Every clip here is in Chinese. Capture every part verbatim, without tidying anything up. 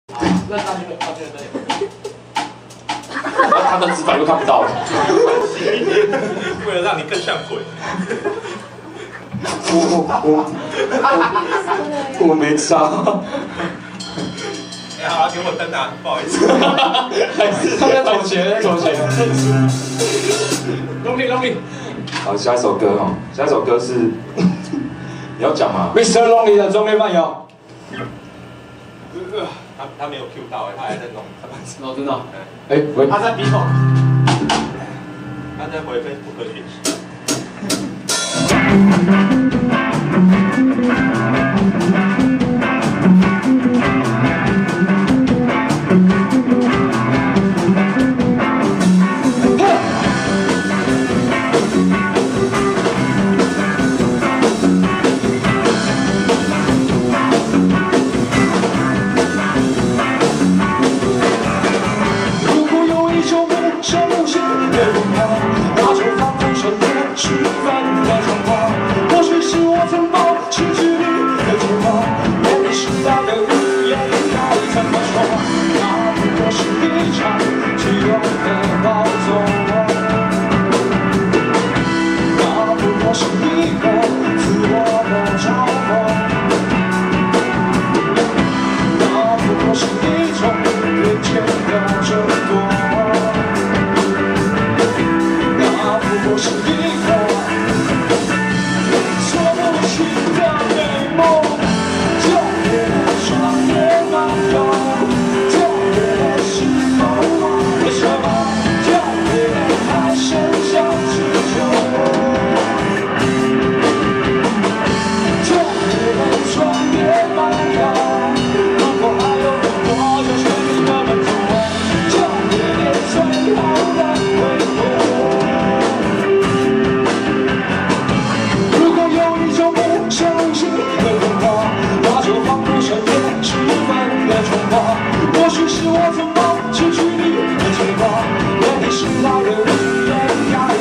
那上去了，上去了，这里。 他的指法又看不到了。 为了让你更像鬼。 我我我我没差。 哎，好，给我灯啊，不好意思。 还是他在走前，在走前。 用力，用力。 好，下一首歌哈，下一首歌是你要讲吗 ？Mister Lonely 的中立慢摇。 他他没有 Q 到哎，他还在弄。 哦，真的。 哎，喂， 他在鼻孔。 他在回 Facebook 的讯息。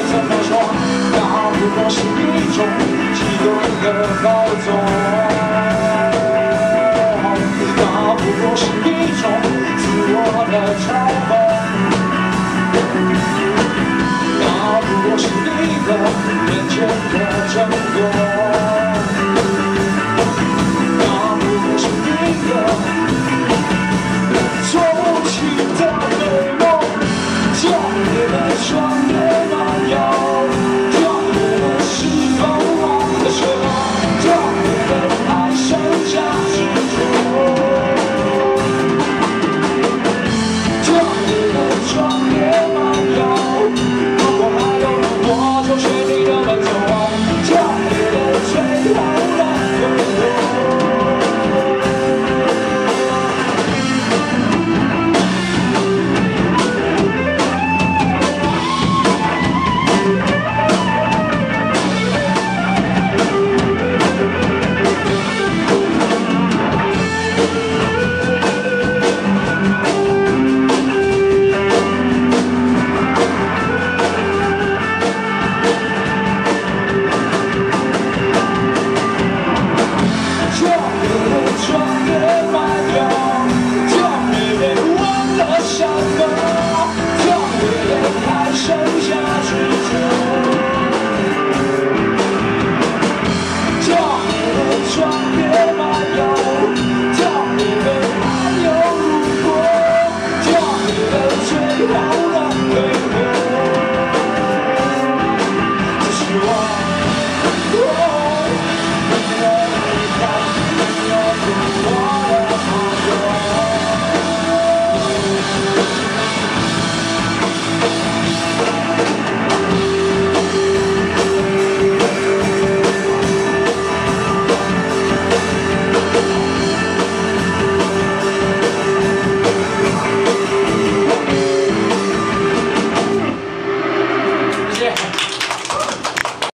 是一种激动的放纵。